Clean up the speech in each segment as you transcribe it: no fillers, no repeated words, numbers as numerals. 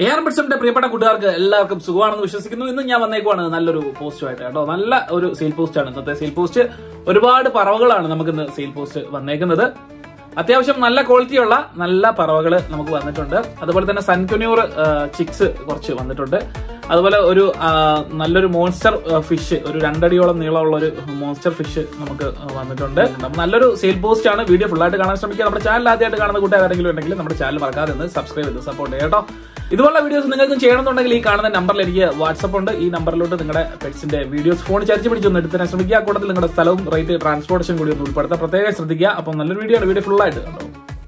ARBitsന്റെ പ്രിയപ്പെട്ട കൂട്ടുകാർക്ക് എല്ലാവർക്കും സുഖമാണെന്ന് വിശ്വസിക്കുന്നു. ഇന്ന് ഞാൻ വന്നേക്കുവാണ് നല്ലൊരു പോസ്റ്റുമായിട്ട് കേട്ടോ. നല്ല ഒരു സെയിൽ പോസ്റ്റ് ആണ് ഇന്നത്തെ സെയിൽ പോസ്റ്റ്. ഒരുപാട് പറവകളാണ് നമുക്ക് ഇന്ന് സെയിൽ പോസ്റ്റ് വന്നേക്കുന്നത്. അത്യാവശ്യം നല്ല ക്വാളിറ്റിയുള്ള നല്ല പറവകൾ നമുക്ക് വന്നിട്ടുണ്ട്. അതുപോലെ തന്നെ സൺകുന്യൂർ ചിക്സ് കുറച്ച് വന്നിട്ടുണ്ട്. അതുപോലെ ഒരു നല്ലൊരു മോൺസ്റ്റർ ഫിഷ്, ഒരു 2 അടിയോളം നീളമുള്ള ഒരു മോൺസ്റ്റർ ഫിഷ് നമുക്ക് വന്നിട്ടുണ്ട്. നല്ലൊരു സെയിൽ പോസ്റ്റ് ആണ്. വീഡിയോ ഫുൾ ആയിട്ട് കാണാൻ ശ്രമിക്കുക. നമ്മുടെ ചാനൽ ആദ്യമായിട്ട് കാണുന്ന കൂട്ടുകാരെങ്കിലും ഉണ്ടെങ്കിൽ നമ്മുടെ ചാനൽ മറക്കാതെ ഒന്ന് സബ്സ്ക്രൈബ് ചെയ്ത് സപ്പോർട്ട് ചെയ്യാം കേട്ടോ. ഇതുപോലുള്ള വീഡിയോസ് നിങ്ങൾക്കും ചെയ്യണമെന്നുണ്ടെങ്കിൽ ഈ കാണുന്ന നമ്പറിൽ എനിക്ക് വാട്സ്ആപ്പ് ഉണ്ട്. ഈ നമ്പറിലോട്ട് നിങ്ങളുടെ പെറ്റ്സിന്റെ വീഡിയോസ് ഫോൺ ചരിച്ച് പിടിച്ചൊന്ന് എടുത്തിനെ ശ്രമിക്കുക. കൂട്ടത്തിൽ നിങ്ങളുടെ സ്ഥലവും റേറ്റ് ട്രാൻസ്പോർട്ടേഷൻ കൂടി ഒന്ന് ഉൾപ്പെടുത്താൻ പ്രത്യേകം ശ്രദ്ധിക്കുക. അപ്പം നല്ലൊരു വീഡിയോ ആണ്. വീഡിയോ ഫുൾ ആയിട്ട് കണ്ടോ.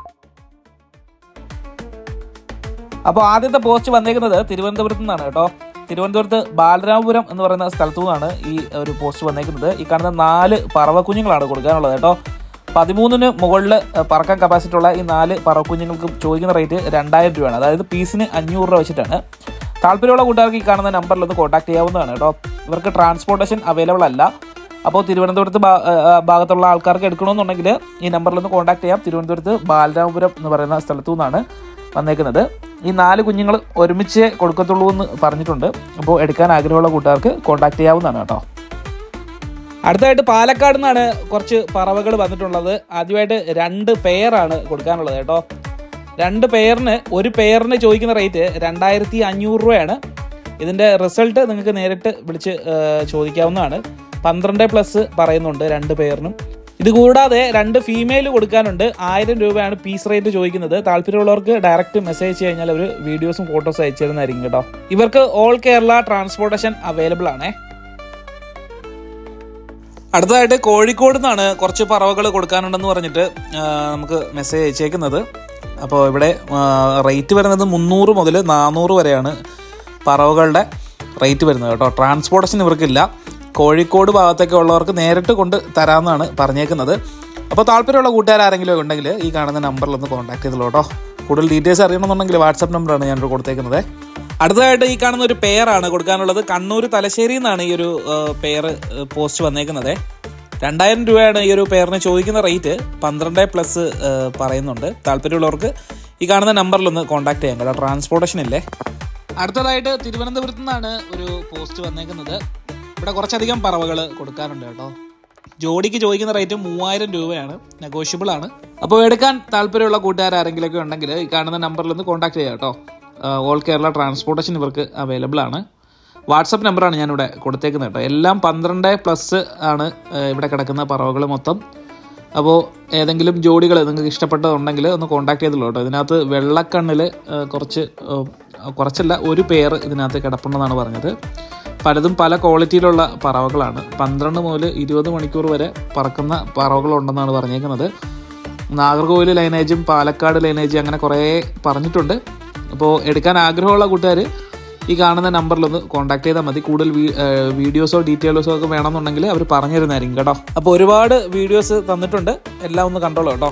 അപ്പോൾ ആദ്യത്തെ പോസ്റ്റ് വന്നേക്കുന്നത് തിരുവനന്തപുരത്ത് നിന്നാണ് കേട്ടോ. തിരുവനന്തപുരത്ത് ബാലരാമപുരം എന്ന് പറയുന്ന സ്ഥലത്തു നിന്നാണ് ഈ ഒരു പോസ്റ്റ് വന്നേക്കുന്നത്. ഈ കാണുന്ന 4 പറവക്കുഞ്ഞുങ്ങളാണ് കൊടുക്കാനുള്ളത് കേട്ടോ. 13 മുകളിൽ പറക്കാൻ കപ്പാസിറ്റി ഉള്ള ഈ 4 പറവക്കുഞ്ഞുങ്ങൾക്ക് ചോദിക്കുന്ന റേറ്റ് 2000 രൂപയാണ്. അതായത് പീസിന് 500 രൂപ വെച്ചിട്ടാണ്. താല്പര്യമുള്ള കൂട്ടുകാർക്ക് ഈ കാണുന്ന നമ്പറിൽ ഒന്ന് കോൺടാക്ട് ചെയ്യാവുന്നതാണ് കേട്ടോ. ഇവർക്ക് ട്രാൻസ്പോർട്ടേഷൻ അവൈലബിൾ അല്ല. അപ്പോൾ തിരുവനന്തപുരത്ത് ഭാഗത്തുള്ള ആൾക്കാർക്ക് എടുക്കണമെന്നുണ്ടെങ്കിൽ ഈ നമ്പറിൽ ഒന്ന് കോൺടാക്ട് ചെയ്യാം. തിരുവനന്തപുരത്ത് ബാലരാമപുരം എന്ന് പറയുന്ന സ്ഥലത്തു നിന്നാണ് വന്നേക്കുന്നത്. ഈ 4 കുഞ്ഞുങ്ങൾ ഒരുമിച്ച് കൊടുക്കത്തുള്ളൂ എന്ന് പറഞ്ഞിട്ടുണ്ട്. അപ്പോൾ എടുക്കാൻ ആഗ്രഹമുള്ള കൂട്ടുകാർക്ക് കോൺടാക്ട് ചെയ്യാവുന്നതാണ് കേട്ടോ. അടുത്തതായിട്ട് പാലക്കാട് നിന്നാണ് കുറച്ച് പറവകൾ വന്നിട്ടുള്ളത്. ആദ്യമായിട്ട് 2 പെയറാണ് കൊടുക്കാനുള്ളത് കേട്ടോ. 2 പെയറിന് ഒരു പെയറിന് ചോദിക്കുന്ന റേറ്റ് 2500 രൂപയാണ്. ഇതിൻ്റെ റിസൾട്ട് നിങ്ങൾക്ക് നേരിട്ട് വിളിച്ച് ചോദിക്കാവുന്നതാണ്. 12+ പറയുന്നുണ്ട് 2 പെയറിനും. ഇത് കൂടാതെ 2 ഫീമെയിൽ കൊടുക്കാനുണ്ട്. 1000 രൂപയാണ് പീസ് റേറ്റ് ചോദിക്കുന്നത്. താല്പര്യമുള്ളവർക്ക് ഡയറക്റ്റ് മെസ്സേജ് കഴിഞ്ഞാൽ അവർ വീഡിയോസും ഫോട്ടോസും അയച്ചു തരുന്നതായിരിക്കും കേട്ടോ. ഇവർക്ക് ഓൾ കേരള ട്രാൻസ്പോർട്ടേഷൻ അവൈലബിൾ ആണ്. അടുത്തതായിട്ട് കോഴിക്കോട് നിന്നാണ് കുറച്ച് പറവകൾ കൊടുക്കാനുണ്ടെന്ന് പറഞ്ഞിട്ട് നമുക്ക് മെസ്സേജ് അയച്ചേക്കുന്നത്. അപ്പോൾ ഇവിടെ റേറ്റ് വരുന്നത് 300 മുതൽ 400 വരെയാണ് പറവകളുടെ റേറ്റ് വരുന്നത് കേട്ടോ. ട്രാൻസ്പോർട്ടേഷൻ ഇവർക്കില്ല. കോഴിക്കോട് ഭാഗത്തൊക്കെ ഉള്ളവർക്ക് നേരിട്ട് കൊണ്ട് തരാമെന്നാണ് പറഞ്ഞേക്കുന്നത്. അപ്പോൾ താല്പര്യമുള്ള കൂട്ടുകാരെങ്കിലും ഉണ്ടെങ്കിൽ ഈ കാണുന്ന നമ്പറിലൊന്ന് കോൺടാക്ട് ചെയ്തോളൂ കേട്ടോ. കൂടുതൽ ഡീറ്റെയിൽസ് അറിയണമെന്നുണ്ടെങ്കിൽ വാട്സാപ്പ് നമ്പറാണ് ഞാൻ കൊടുത്തേക്കുന്നത്. അടുത്തതായിട്ട് ഈ കാണുന്ന ഒരു പെയറാണ് കൊടുക്കാനുള്ളത്. കണ്ണൂർ തലശ്ശേരിയിൽ നിന്നാണ് ഈ ഒരു പെയർ പോസ്റ്റ് വന്നേക്കുന്നത്. 2000 രൂപയാണ് ഈ ഒരു പെയറിന് ചോദിക്കുന്ന റേറ്റ്. 12+ പറയുന്നുണ്ട്. താല്പര്യമുള്ളവർക്ക് ഈ കാണുന്ന നമ്പറിലൊന്ന് കോൺടാക്ട് ചെയ്യാം കേട്ടോ. ട്രാൻസ്പോർട്ടേഷൻ ഇല്ലേ. അടുത്തതായിട്ട് തിരുവനന്തപുരത്ത് നിന്നാണ് ഒരു പോസ്റ്റ് വന്നേക്കുന്നത്. ഇവിടെ കുറച്ചധികം പറവകൾ കൊടുക്കാറുണ്ട് കേട്ടോ. ജോഡിക്ക് ചോദിക്കുന്ന റേറ്റ് 3000 രൂപയാണ്. നെഗോഷ്യബിൾ ആണ്. അപ്പോൾ എടുക്കാൻ താല്പര്യമുള്ള കൂട്ടുകാരെങ്കിലൊക്കെ ഉണ്ടെങ്കിൽ ഈ കാണുന്ന നമ്പറിലൊന്ന് കോൺടാക്ട് ചെയ്യാം കേട്ടോ. ഓൾ കേരള ട്രാൻസ്പോർട്ടേഷൻ ഇവർക്ക് അവൈലബിൾ ആണ്. വാട്സപ്പ് നമ്പറാണ് ഞാനിവിടെ കൊടുത്തേക്കുന്നത് കേട്ടോ. എല്ലാം 12+ ആണ് ഇവിടെ കിടക്കുന്ന പറവകൾ മൊത്തം. അപ്പോൾ ജോഡികൾ നിങ്ങൾക്ക് ഇഷ്ടപ്പെട്ടതുണ്ടെങ്കിൽ ഒന്ന് കോൺടാക്ട് ചെയ്തോളൂ കേട്ടോ. ഇതിനകത്ത് വെള്ളക്കണ്ണിൽ കുറച്ചല്ല ഒരു പെയർ ഇതിനകത്ത് കിടപ്പുണ്ടെന്നാണ് പറഞ്ഞത്. പലതും പല ക്വാളിറ്റിയിലുള്ള പറവകളാണ്. 12 മുതൽ 20 മണിക്കൂർ വരെ പറക്കുന്ന പറവകളുണ്ടെന്നാണ് പറഞ്ഞേക്കുന്നത്. നാഗർകോവിൽ ലൈനേജും പാലക്കാട് ലൈനേജും അങ്ങനെ കുറേ പറഞ്ഞിട്ടുണ്ട്. അപ്പോൾ എടുക്കാൻ ആഗ്രഹമുള്ള കൂട്ടുകാർ ഈ കാണുന്ന നമ്പറിലൊന്ന് കോൺടാക്ട് ചെയ്താൽ മതി. കൂടുതൽ വീഡിയോസോ ഡീറ്റെയിൽസോ ഒക്കെ വേണമെന്നുണ്ടെങ്കിൽ അവർ പറഞ്ഞു തരുന്നതായിരിക്കും കേട്ടോ. അപ്പോൾ ഒരുപാട് വീഡിയോസ് തന്നിട്ടുണ്ട്. എല്ലാം ഒന്ന് കണ്ടോളൂ കേട്ടോ.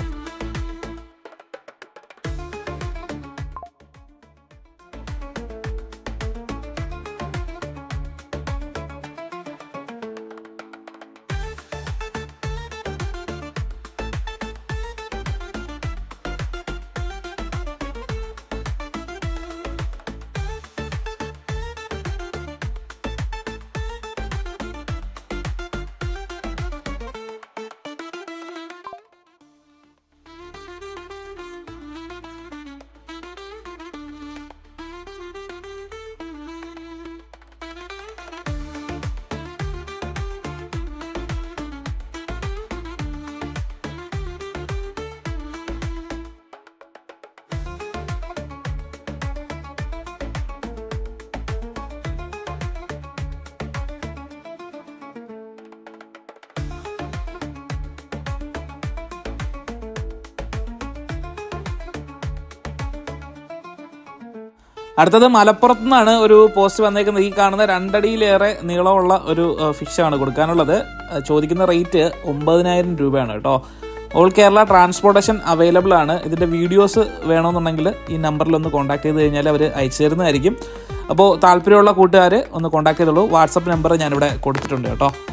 അടുത്തത് മലപ്പുറത്ത് നിന്നാണ് ഒരു പോസ്റ്റ് വന്നേക്കുന്നത്. ഈ കാണുന്ന 2 അടിയിലേറെ നീളമുള്ള ഒരു ഫിഷാണ് കൊടുക്കാനുള്ളത്. ചോദിക്കുന്ന റേറ്റ് 9000 രൂപയാണ് കേട്ടോ. ഓൾ കേരള ട്രാൻസ്പോർട്ടേഷൻ അവൈലബിൾ ആണ്. ഇതിൻ്റെ വീഡിയോസ് വേണമെന്നുണ്ടെങ്കിൽ ഈ നമ്പറിലൊന്ന് കോൺടാക്ട് ചെയ്ത് കഴിഞ്ഞാൽ അവർ അയച്ചു തരുന്നതായിരിക്കും. അപ്പോൾ താല്പര്യമുള്ള കൂട്ടുകാർ ഒന്ന് കോൺടാക്ട് ചെയ്തോളൂ. വാട്സപ്പ് നമ്പർ ഞാനിവിടെ കൊടുത്തിട്ടുണ്ട് കേട്ടോ.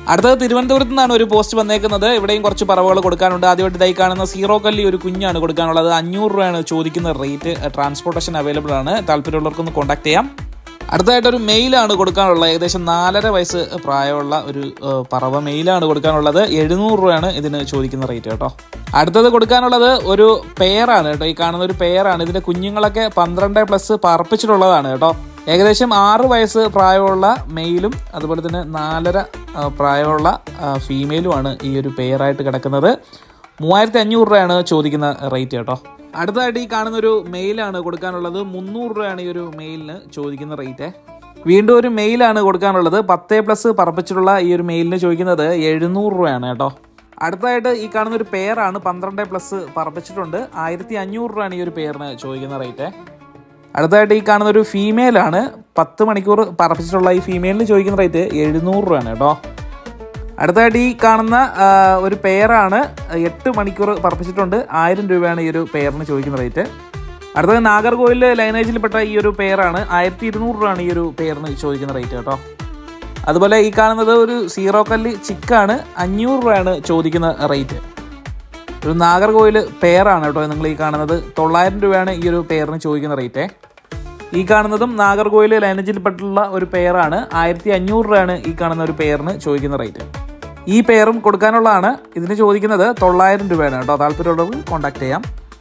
അടുത്തത് തിരുവനന്തപുരത്ത് നിന്നാണ് ഒരു പോസ്റ്റ് വന്നേക്കുന്നത്. ഇവിടെയും കുറച്ച് പറവകൾ കൊടുക്കാനുണ്ട്. ആദ്യമായിട്ട് ഇതായി കാണുന്ന സീറോ കല്ലി ഒരു കുഞ്ഞാണ് കൊടുക്കാനുള്ളത്. 500 രൂപയാണ് ചോദിക്കുന്ന റേറ്റ്. ട്രാൻസ്പോർട്ടേഷൻ അവൈലബിൾ ആണ്. താല്പര്യമുള്ളവർക്കൊന്ന് കോൺടാക്ട് ചെയ്യാം. അടുത്തതായിട്ടൊരു മെയിലാണ് കൊടുക്കാനുള്ളത്. ഏകദേശം 4.5 വയസ്സ് പ്രായമുള്ള ഒരു പറവ മെയിലാണ് കൊടുക്കാനുള്ളത്. 700 രൂപയാണ് ഇതിന് ചോദിക്കുന്ന റേറ്റ് കേട്ടോ. അടുത്തത് കൊടുക്കാനുള്ളത് ഒരു പെയറാണ് കേട്ടോ. ഈ കാണുന്ന ഒരു പെയറാണ്. ഇതിൻ്റെ കുഞ്ഞുങ്ങളൊക്കെ 12+ പറപ്പിച്ചിട്ടുള്ളതാണ് കേട്ടോ. ഏകദേശം 6 വയസ്സ് പ്രായമുള്ള മെയിലും അതുപോലെ തന്നെ 4.5 പ്രായമുള്ള ഫീമെയിലുമാണ് ഈ ഒരു പെയറായിട്ട് കിടക്കുന്നത്. 3500 രൂപയാണ് ചോദിക്കുന്ന റേറ്റ് കേട്ടോ. അടുത്തതായിട്ട് ഈ കാണുന്നൊരു മെയിലാണ് കൊടുക്കാനുള്ളത്. 300 രൂപയാണ് ഈ ഒരു മെയിലിന് ചോദിക്കുന്ന റേറ്റ്. വീണ്ടും ഒരു മെയിലാണ് കൊടുക്കാനുള്ളത്. 10+ പറപ്പിച്ചിട്ടുള്ള ഈ ഒരു മെയിലിന് ചോദിക്കുന്നത് 700 രൂപയാണ് കേട്ടോ. അടുത്തതായിട്ട് ഈ കാണുന്നൊരു പെയറാണ്. 12+ പറപ്പിച്ചിട്ടുണ്ട്. 1500 രൂപയാണ് ഈ ഒരു പെയറിന് ചോദിക്കുന്ന റേറ്റ്. അടുത്തതായിട്ട് ഈ കാണുന്നൊരു ഫീമെയിലാണ്. 10 മണിക്കൂർ പറപ്പിച്ചിട്ടുള്ള ഈ ഫീമെയിലിന് ചോദിക്കുന്ന റേറ്റ് 700 രൂപയാണ് കേട്ടോ. അടുത്തതായിട്ട് ഈ കാണുന്ന ഒരു പെയറാണ്. 8 മണിക്കൂർ പറപ്പിച്ചിട്ടുണ്ട്. 1000 രൂപയാണ് ഈ ഒരു പെയറിന് ചോദിക്കുന്ന റേറ്റ്. അടുത്തത് നാഗർകോവിൽ ലൈനേജിൽപ്പെട്ട ഈ ഒരു പെയറാണ്. 1200 രൂപയാണ് ഈ ഒരു പെയറിന് ചോദിക്കുന്ന റേറ്റ് കേട്ടോ. അതുപോലെ ഈ കാണുന്നത് ഒരു സീറോ കല്ലി ചിക്കാണ്. 500 രൂപയാണ് ചോദിക്കുന്ന റേറ്റ്. ഒരു നാഗർകോവിൽ പെയറാണ് കേട്ടോ നിങ്ങൾ ഈ കാണുന്നത്. 900 രൂപയാണ് ഈ ഒരു പെയറിന് ചോദിക്കുന്ന റേറ്റ്. ഈ കാണുന്നതും നാഗർകോവിൽ ലൈനേജിൽപ്പെട്ടുള്ള ഒരു പെയറാണ്. 1500 രൂപയാണ് ഈ കാണുന്ന ഒരു പെയറിന് ചോദിക്കുന്ന റേറ്റ്. ഈ പെയറും കൊടുക്കാനുള്ളതാണ്. ഇതിന് ചോദിക്കുന്നത് 900 രൂപയാണ് കേട്ടോ. താല്പര്യമുള്ളവർക്ക് കോൺടാക്ട് ചെയ്യാം.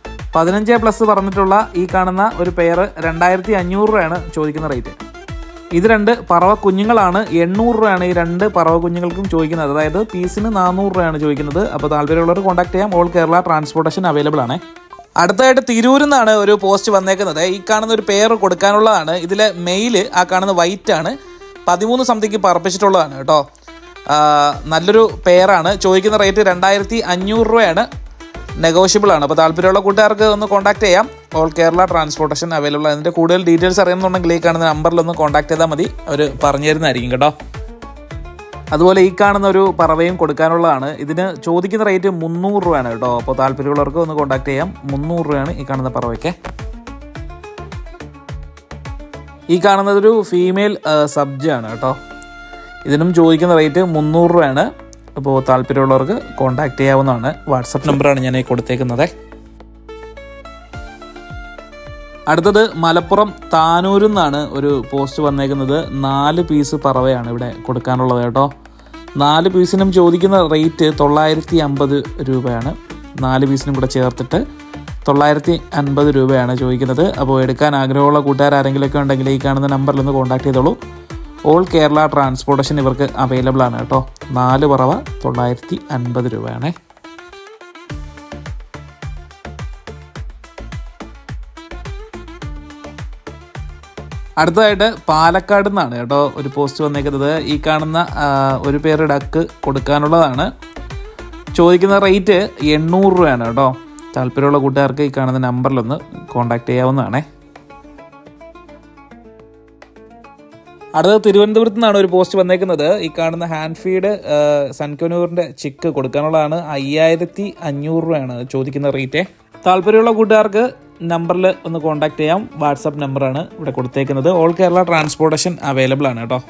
15+ പറഞ്ഞിട്ടുള്ള ഈ കാണുന്ന ഒരു പെയർ 2500 രൂപയാണ് ചോദിക്കുന്ന റേറ്റ്. ഇത് 2 പറവ കുഞ്ഞുങ്ങളാണ്. 800 രൂപയാണ് ഈ 2 പറവ കുഞ്ഞുങ്ങൾക്കും ചോദിക്കുന്നത്. അതായത് പീസിന് 400 രൂപയാണ് ചോദിക്കുന്നത്. അപ്പോൾ താല്പര്യമുള്ളവർ കോൺടാക്ട് ചെയ്യാം. ഓൾ കേരള ട്രാൻസ്പോർട്ടേഷൻ അവൈലബിൾ ആണ്. അടുത്തതായിട്ട് തിരൂരിൽ നിന്നാണ് ഒരു പോസ്റ്റ് വന്നേക്കുന്നത്. ഈ കാണുന്ന ഒരു പെയർ കൊടുക്കാനുള്ളതാണ്. ഇതിലെ മെയിൽ ആ കാണുന്ന വൈറ്റ് ആണ്. 13 സംതിങ് പറപ്പിച്ചിട്ടുള്ളതാണ് കേട്ടോ. നല്ലൊരു പെയറാണ്. ചോദിക്കുന്ന റേറ്റ് 2500 രൂപയാണ്. നെഗോഷ്യബിൾ ആണ്. അപ്പോൾ താല്പര്യമുള്ള കൂട്ടുകാർക്ക് ഒന്ന് കോൺടാക്ട് ചെയ്യാം. All Kerala transportation available. അതിൻ്റെ കൂടുതൽ ഡീറ്റെയിൽസ് അറിയുന്നുണ്ടെങ്കിൽ ഈ കാണുന്ന നമ്പറിലൊന്ന് കോൺടാക്ട് ചെയ്താൽ മതി. അവർ പറഞ്ഞു തരുന്നതായിരിക്കും കേട്ടോ. അതുപോലെ ഈ കാണുന്ന ഒരു പറവയും കൊടുക്കാനുള്ളതാണ്. ഇതിന് ചോദിക്കുന്ന റേറ്റ് 300 രൂപയാണ് കേട്ടോ. അപ്പോൾ താല്പര്യമുള്ളവർക്ക് ഒന്ന് കോൺടാക്ട് ചെയ്യാം. 300 രൂപയാണ് ഈ കാണുന്ന പറവയ്ക്ക്. ഈ കാണുന്നതൊരു ഫീമെയിൽ സബ്ജാണ് കേട്ടോ. ഇതിനും ചോദിക്കുന്ന റേറ്റ് 300 രൂപയാണ്. അപ്പോൾ താല്പര്യമുള്ളവർക്ക് കോൺടാക്ട് ചെയ്യാവുന്നതാണ്. വാട്സപ്പ് നമ്പറാണ് ഞാൻ കൊടുത്തേക്കുന്നത്. അടുത്തത് മലപ്പുറം താനൂരിൽ നിന്നാണ് ഒരു പോസ്റ്റ് വന്നേക്കുന്നത്. 4 പീസ് പറവയാണ് ഇവിടെ കൊടുക്കാനുള്ളത് കേട്ടോ. 4 പീസിനും ചോദിക്കുന്ന റേറ്റ് 950 രൂപയാണ്. 4 പീസിനും കൂടെ ചേർത്തിട്ട് 950 രൂപയാണ് ചോദിക്കുന്നത്. അപ്പോൾ എടുക്കാൻ ആഗ്രഹമുള്ള കൂട്ടുകാരെങ്കിലുമൊക്കെ ഉണ്ടെങ്കിൽ ഈ കാണുന്ന നമ്പറിലൊന്ന് കോൺടാക്ട് ചെയ്തോളൂ. ഓൾ കേരള ട്രാൻസ്പോർട്ടേഷൻ ഇവർക്ക് അവൈലബിൾ ആണ് കേട്ടോ. 4 പറവ 950 രൂപയാണ്. അടുത്തതായിട്ട് പാലക്കാട് നിന്നാണ് കേട്ടോ ഒരു പോസ്റ്റ് വന്നേക്കുന്നത്. ഈ കാണുന്ന ഒരു പെയർ ഡക്ക് കൊടുക്കാനുള്ളതാണ്. ചോദിക്കുന്ന റേറ്റ് 800 രൂപയാണ് കേട്ടോ. താല്പര്യമുള്ള കൂട്ടുകാർക്ക് ഈ കാണുന്ന നമ്പറിലൊന്ന് കോൺടാക്ട് ചെയ്യാവുന്നതാണ്. അടുത്തത് തിരുവനന്തപുരത്ത് നിന്നാണ് ഒരു പോസ്റ്റ് വന്നേക്കുന്നത്. ഈ കാണുന്ന ഹാൻഡ് ഫീഡ് സൺകനൂറിൻ്റെ ചിക്ക് കൊടുക്കാനുള്ളതാണ്. 5500 രൂപയാണ് ചോദിക്കുന്ന റേറ്റ്. താല്പര്യമുള്ള കൂട്ടുകാർക്ക് നമ്പറിൽ ഒന്ന് കോൺടാക്ട് ചെയ്യാം. വാട്സപ്പ് നമ്പറാണ് ഇവിടെ കൊടുത്തേക്കുന്നത്. ഓൾ കേരള ട്രാൻസ്പോർട്ടേഷൻ അവൈലബിൾ ആണ് കേട്ടോ.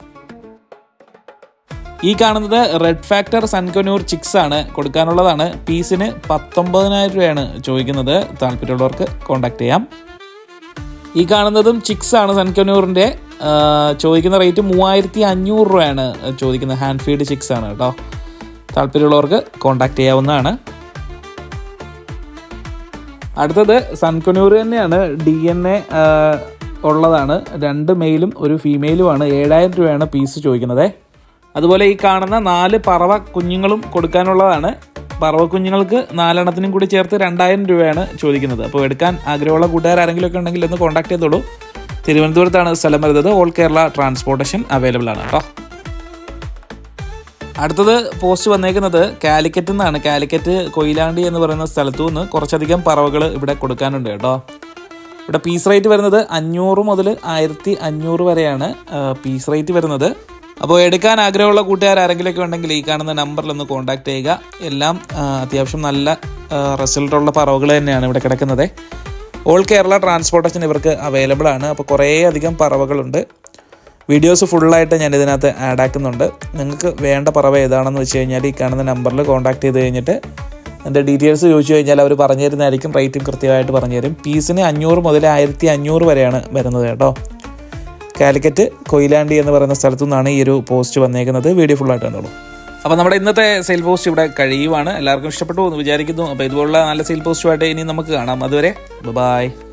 ഈ കാണുന്നത് റെഡ് ഫാക്ടർ സൺകനൂർ ചിക്സ് ആണ് കൊടുക്കാനുള്ളതാണ്. പീസിന് 19000 രൂപയാണ് ചോദിക്കുന്നത്. താല്പര്യമുള്ളവർക്ക് കോൺടാക്ട് ചെയ്യാം. ഈ കാണുന്നതും ചിക്സ് ആണ് സൺകനൂറിൻ്റെ. ചോദിക്കുന്ന റേറ്റ് 3500 രൂപയാണ് ചോദിക്കുന്നത്. ഹാൻഡ് ഫീഡ് ചിക്സ് ആണ് കേട്ടോ. താല്പര്യമുള്ളവർക്ക് കോൺടാക്ട് ചെയ്യാവുന്നതാണ്. അടുത്തത് സൺകനൂർ തന്നെയാണ്. DNA ഉള്ളതാണ്. 2 മെയിലും ഒരു ഫീമെയിലുമാണ്. 7000 രൂപയാണ് പീസ് ചോദിക്കുന്നത്. അതുപോലെ ഈ കാണുന്ന 4 പറവ കുഞ്ഞുങ്ങളും കൊടുക്കാനുള്ളതാണ്. പറവ കുഞ്ഞുങ്ങൾക്ക് 4 എണ്ണത്തിനും കൂടി ചേർത്ത് 2000 രൂപയാണ് ചോദിക്കുന്നത്. അപ്പോൾ എടുക്കാൻ ആഗ്രഹമുള്ള കൂട്ടുകാരെങ്കിലും ഒക്കെ ഉണ്ടെങ്കിൽ ഒന്ന് കോൺടാക്ട് ചെയ്തോളൂ. തിരുവനന്തപുരത്താണ് സ്ഥലം വരുന്നത്. ഓൾ കേരള ട്രാൻസ്പോർട്ടേഷൻ അവൈലബിൾ ആണ് കേട്ടോ. അടുത്തത് പോസ്റ്റ് വന്നേക്കുന്നത് കാലിക്കറ്റ് നിന്നാണ്. കാലിക്കറ്റ് കൊയിലാണ്ടി എന്ന് പറയുന്ന സ്ഥലത്തു നിന്ന് കുറച്ചധികം പറവകൾ ഇവിടെ കൊടുക്കാനുണ്ട് കേട്ടോ. ഇവിടെ പീസ് റേറ്റ് വരുന്നത് 500 മുതൽ 1500 വരെയാണ് പീസ് റേറ്റ് വരുന്നത്. അപ്പോൾ എടുക്കാൻ ആഗ്രഹമുള്ള കൂട്ടുകാരെങ്കിലുമൊക്കെ ഉണ്ടെങ്കിൽ ഈ കാണുന്ന നമ്പറിലൊന്ന് കോൺടാക്ട് ചെയ്യുക. എല്ലാം അത്യാവശ്യം നല്ല റിസൾട്ടുള്ള പറവകൾ തന്നെയാണ് ഇവിടെ കിടക്കുന്നത്. ഓൾ കേരള ട്രാൻസ്പോർട്ടേഷൻ ഇവർക്ക് അവൈലബിൾ ആണ്. അപ്പോൾ കുറേ അധികം പറവകളുണ്ട്. വീഡിയോസ് ഫുള്ളായിട്ട് ഞാൻ ഇതിനകത്ത് ആഡ് ആക്കുന്നുണ്ട്. നിങ്ങൾക്ക് വേണ്ട പറവ ഏതാണെന്ന് വെച്ച് കഴിഞ്ഞാൽ ഈ കാണുന്ന നമ്പറിൽ കോൺടാക്ട് ചെയ്ത് കഴിഞ്ഞിട്ട് എൻ്റെ ഡീറ്റെയിൽസ് ചോദിച്ചു കഴിഞ്ഞാൽ അവർ പറഞ്ഞു തരുന്നതായിരിക്കും. റേറ്റും കൃത്യമായിട്ട് പറഞ്ഞു തരും. പീസിന് 500 മുതൽ 1500 വരെയാണ് വരുന്നത് കേട്ടോ. കാലിക്കറ്റ് കൊയിലാണ്ടി എന്ന് പറയുന്ന സ്ഥലത്തു നിന്നാണ് ഈ ഒരു പോസ്റ്റ് വന്നേക്കുന്നത്. വീഡിയോ ഫുള്ളായിട്ട് കണ്ടോളൂ. അപ്പോൾ നമ്മുടെ ഇന്നത്തെ സെയിൽ പോസ്റ്റ് ഇവിടെ കഴിയുവാണ്. എല്ലാവർക്കും ഇഷ്ടപ്പെട്ടു എന്ന് വിചാരിക്കുന്നു. അപ്പോൾ ഇതുപോലുള്ള നല്ല സെയിൽ പോസ്റ്റുമായിട്ട് ഇനി നമുക്ക് കാണാം. അതുവരെ ബൈ.